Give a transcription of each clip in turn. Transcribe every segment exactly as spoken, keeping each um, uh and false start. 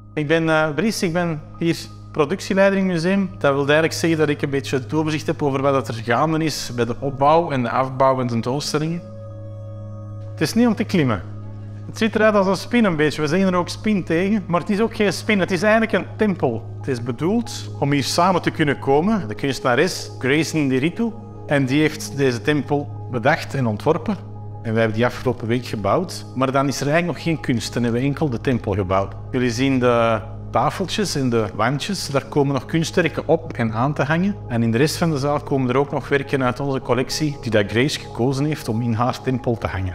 Ik ben uh, Brice, ik ben hier productieleider in het museum. Dat wil eigenlijk zeggen dat ik een beetje het overzicht heb over wat er gaande is bij de opbouw en de afbouw en tentoonstellingen. Het is niet om te klimmen. Het ziet eruit als een spin een beetje. We zeggen er ook spin tegen, maar het is ook geen spin. Het is eigenlijk een tempel. Het is bedoeld om hier samen te kunnen komen. De kunstenares Grace Nderitu. En die heeft deze tempel bedacht en ontworpen. En wij hebben die afgelopen week gebouwd. Maar dan is er eigenlijk nog geen kunst en hebben we enkel de tempel gebouwd. Jullie zien de tafeltjes en de wandjes. Daar komen nog kunstwerken op en aan te hangen. En in de rest van de zaal komen er ook nog werken uit onze collectie die dat Grace gekozen heeft om in haar tempel te hangen.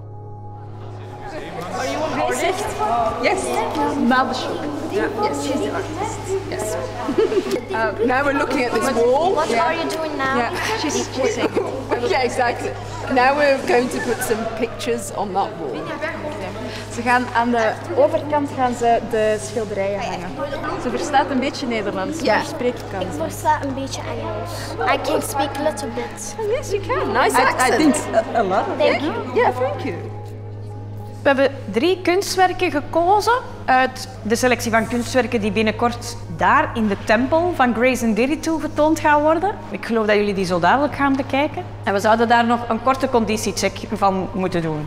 Are you an artist? Yes. Madison. Yeah. Yes, she's the artist. Yes. uh, now we're looking at this wall. What yeah. are you doing now? Yeah, she's, she's saying. Yeah, exactly. Now we're going to put some pictures on that wall. Ze gaan aan de overkant gaan ze de schilderijen hangen. Ze verstaat een beetje Nederlands, Ja. maar spreekt kan Ik ze. versta een beetje Engels. I can speak a little bit. Yes, you can. Nice I, accent. I think a, a lot. Thank you. Yeah, thank you. We hebben drie kunstwerken gekozen uit de selectie van kunstwerken die binnenkort daar in de tempel van Grace Nderitu getoond gaan worden. Ik geloof dat jullie die zo dadelijk gaan bekijken. En we zouden daar nog een korte conditiecheck van moeten doen.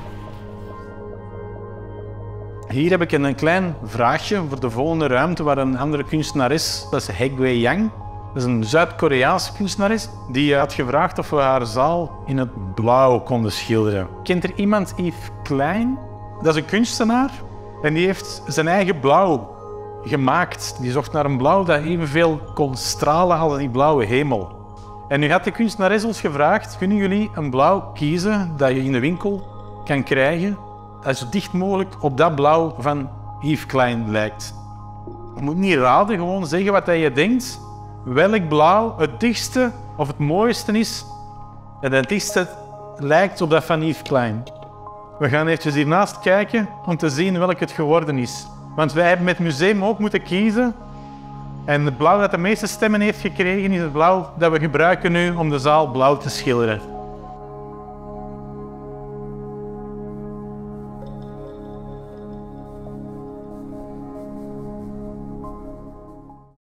Hier heb ik een klein vraagje voor de volgende ruimte waar een andere kunstenares, dat is Haegway Yang. Dat is een Zuid-Koreaanse kunstenares die had gevraagd of we haar zaal in het blauw konden schilderen. Kent er iemand Yves Klein? Dat is een kunstenaar en die heeft zijn eigen blauw gemaakt. Die zocht naar een blauw dat evenveel kon stralen als die blauwe hemel. En nu had de kunstenares ons gevraagd, kunnen jullie een blauw kiezen dat je in de winkel kan krijgen dat zo dicht mogelijk op dat blauw van Yves Klein lijkt. Je moet niet raden, gewoon zeggen wat je denkt. Welk blauw het dichtste of het mooiste is en het dichtste lijkt op dat van Yves Klein. We gaan eventjes hiernaast kijken om te zien welk het geworden is. Want wij hebben met het museum ook moeten kiezen. En het blauw dat de meeste stemmen heeft gekregen is het blauw dat we gebruiken nu om de zaal blauw te schilderen.